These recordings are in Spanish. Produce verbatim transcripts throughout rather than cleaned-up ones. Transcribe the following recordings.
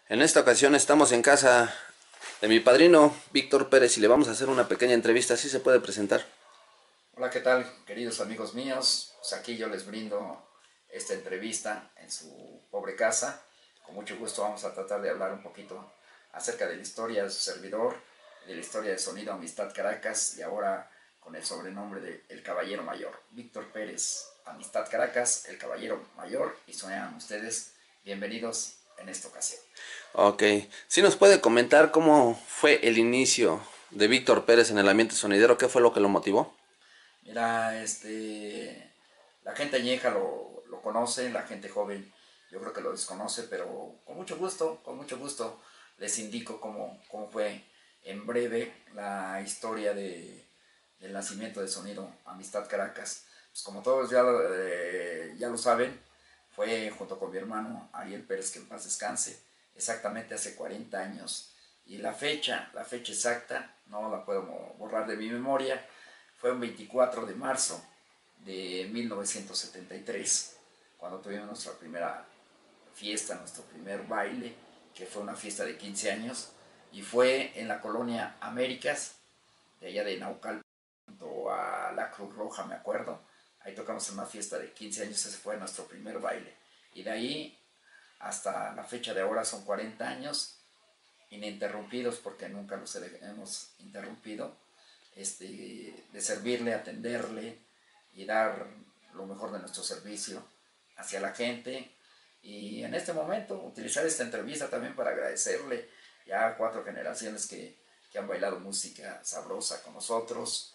En esta ocasión estamos en casa de mi padrino, Víctor Pérez, y le vamos a hacer una pequeña entrevista, así se puede presentar. Hola, ¿qué tal, queridos amigos míos? Pues aquí yo les brindo esta entrevista en su pobre casa. Con mucho gusto vamos a tratar de hablar un poquito acerca de la historia de su servidor, de la historia de Sonido Amistad Caracas y ahora con el sobrenombre de El Caballero Mayor. Víctor Pérez, Amistad Caracas, El Caballero Mayor, y sean ustedes bienvenidos en esta ocasión. Ok, ¿sí nos puede comentar cómo fue el inicio de Víctor Pérez en el ambiente sonidero? ¿Qué fue lo que lo motivó? Mira, este, la gente añeja lo, lo conoce, la gente joven yo creo que lo desconoce, pero con mucho gusto, con mucho gusto les indico cómo, cómo fue en breve la historia de, del nacimiento de Sonido Amistad Caracas. Pues como todos ya, eh, ya lo saben, fue junto con mi hermano Ariel Pérez, que en paz descanse, exactamente hace cuarenta años. Y la fecha, la fecha exacta, no la puedo borrar de mi memoria, fue un veinticuatro de marzo de mil novecientos setenta y tres, cuando tuvimos nuestra primera fiesta, nuestro primer baile, que fue una fiesta de quince años, y fue en la colonia Américas, de allá de Naucalpan, junto a la Cruz Roja, me acuerdo. Ahí tocamos en una fiesta de quince años, ese fue nuestro primer baile. Y de ahí hasta la fecha de ahora son cuarenta años, ininterrumpidos, porque nunca los hemos interrumpido, este, de servirle, atenderle y dar lo mejor de nuestro servicio hacia la gente. Y en este momento utilizar esta entrevista también para agradecerle ya a cuatro generaciones que, que han bailado música sabrosa con nosotros.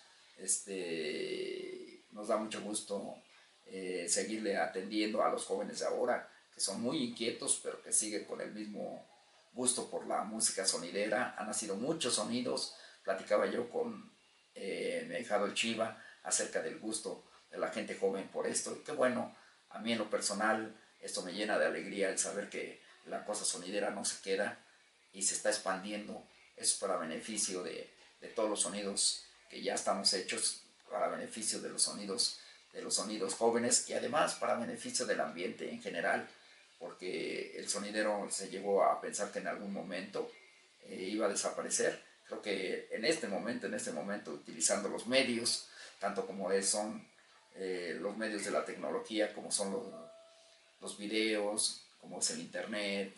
Este, nos da mucho gusto eh, seguirle atendiendo a los jóvenes de ahora, que son muy inquietos, pero que siguen con el mismo gusto por la música sonidera. Han nacido muchos sonidos. Platicaba yo con eh, mi ahijado el Chiva acerca del gusto de la gente joven por esto. Y qué bueno, a mí en lo personal esto me llena de alegría el saber que la cosa sonidera no se queda y se está expandiendo. Es para beneficio de, de todos los sonidos que ya estamos hechos, para beneficio de los sonidos de los sonidos jóvenes y además para beneficio del ambiente en general, porque el sonidero se llegó a pensar que en algún momento eh, iba a desaparecer. Creo que en este momento, en este momento, utilizando los medios, tanto como es, son eh, los medios de la tecnología, como son los, los videos, como es el internet,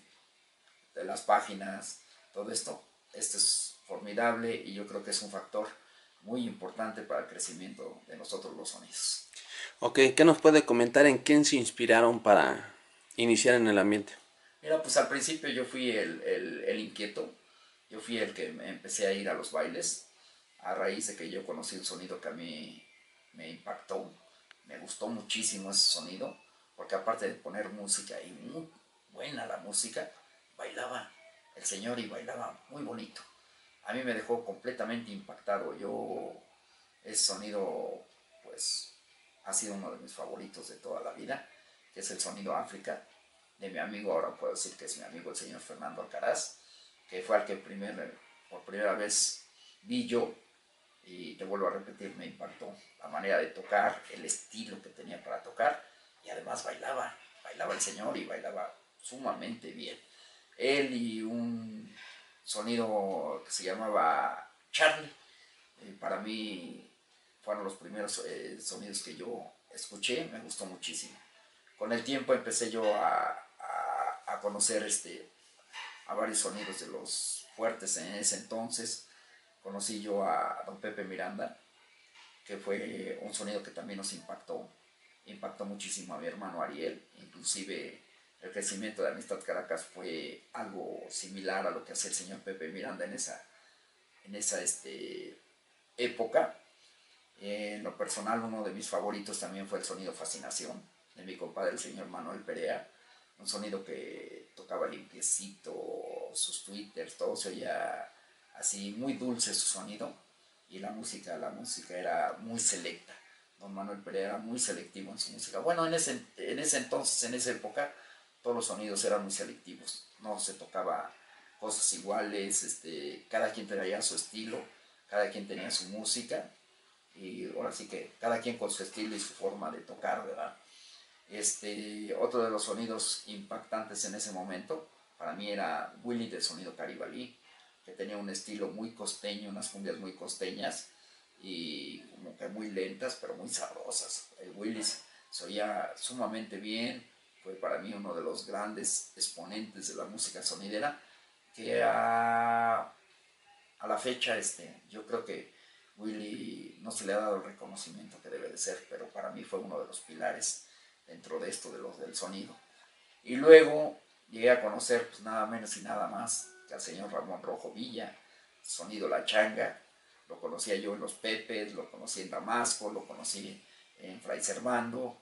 de las páginas, todo esto, esto es formidable y yo creo que es un factor muy importante para el crecimiento de nosotros los sonidos. Ok, ¿qué nos puede comentar en quién se inspiraron para iniciar en el ambiente? Mira, pues al principio yo fui el, el, el inquieto, yo fui el que me empecé a ir a los bailes, a raíz de que yo conocí un sonido que a mí me impactó, me gustó muchísimo ese sonido, porque aparte de poner música y muy buena la música, bailaba el señor y bailaba muy bonito. A mí me dejó completamente impactado. Yo, ese sonido, pues, ha sido uno de mis favoritos de toda la vida, que es el sonido África, de mi amigo, ahora puedo decir que es mi amigo el señor Fernando Alcaraz, que fue al que primer, por primera vez vi yo, y te vuelvo a repetir, me impactó la manera de tocar, el estilo que tenía para tocar, y además bailaba, bailaba el señor y bailaba sumamente bien. Él y un sonido que se llamaba Charlie, eh, para mí fueron los primeros eh, sonidos que yo escuché, me gustó muchísimo. Con el tiempo empecé yo a, a, a conocer este, a varios sonidos de los fuertes en ese entonces. Conocí yo a don Pepe Miranda, que fue un sonido que también nos impactó, impactó muchísimo a mi hermano Ariel, inclusive el crecimiento de Amistad Caracas fue algo similar a lo que hacía el señor Pepe Miranda en esa, en esa este, época. En lo personal, uno de mis favoritos también fue el sonido Fascinación, de mi compadre el señor Manuel Perea, un sonido que tocaba limpiecito, sus twitters, todo se oía así, muy dulce su sonido, y la música, la música era muy selecta. Don Manuel Perea era muy selectivo en su música. Bueno, en ese, en ese entonces, en esa época, todos los sonidos eran muy selectivos, no se tocaba cosas iguales, este, cada quien tenía su estilo, cada quien tenía su música, y ahora sí que cada quien con su estilo y su forma de tocar, ¿verdad? Este, otro de los sonidos impactantes en ese momento para mí era Willy del sonido Caribalí, que tenía un estilo muy costeño, unas cumbias muy costeñas y como que muy lentas, pero muy sabrosas. El Willy se oía sumamente bien, fue para mí uno de los grandes exponentes de la música sonidera, que a, a la fecha este, yo creo que Willy no se le ha dado el reconocimiento que debe de ser, pero para mí fue uno de los pilares dentro de esto de los del sonido. Y luego llegué a conocer pues nada menos y nada más que al señor Ramón Rojo Villa, sonido La Changa. Lo conocía yo en Los Pepes, lo conocí en Damasco, lo conocí en Fray Servando,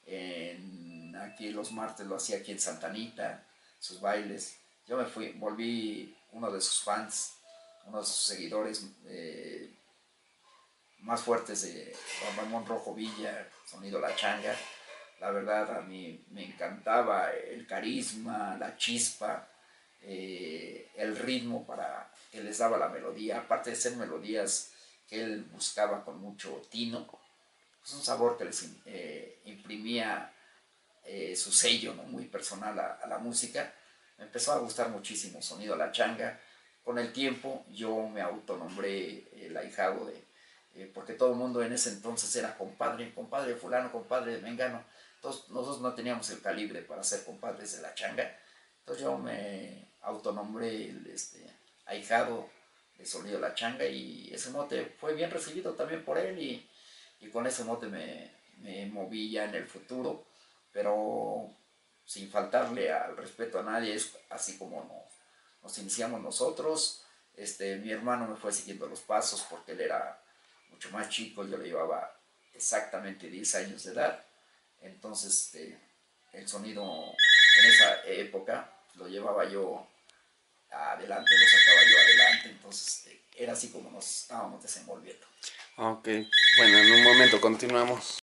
en, aquí los martes lo hacía aquí en Santa Anita, sus bailes. Yo me fui, volví uno de sus fans, uno de sus seguidores eh, más fuertes de Ramón Rojo Villa, sonido La Changa. La verdad a mí me encantaba el carisma, la chispa, eh, el ritmo para que les daba la melodía, aparte de ser melodías que él buscaba con mucho tino, pues un sabor que les eh, imprimía eh, su sello, ¿no? Muy personal a, a la música. Me empezó a gustar muchísimo sonido La Changa. Con el tiempo yo me autonombré el ahijado de, eh, porque todo el mundo en ese entonces era compadre, compadre fulano, compadre de Mengano. Entonces nosotros no teníamos el calibre para ser compadres de La Changa. Entonces yo me autonombré el este, ahijado de sonido La Changa y ese mote fue bien recibido también por él y, y con ese mote me, me moví ya en el futuro, pero sin faltarle al respeto a nadie, es así como nos, nos iniciamos nosotros. Este, mi hermano me fue siguiendo los pasos porque él era mucho más chico, yo le llevaba exactamente diez años de edad, entonces este, el sonido en esa época lo llevaba yo adelante, lo sacaba yo adelante, entonces este, era así como nos estábamos desenvolviendo. Ok, bueno, en un momento continuamos.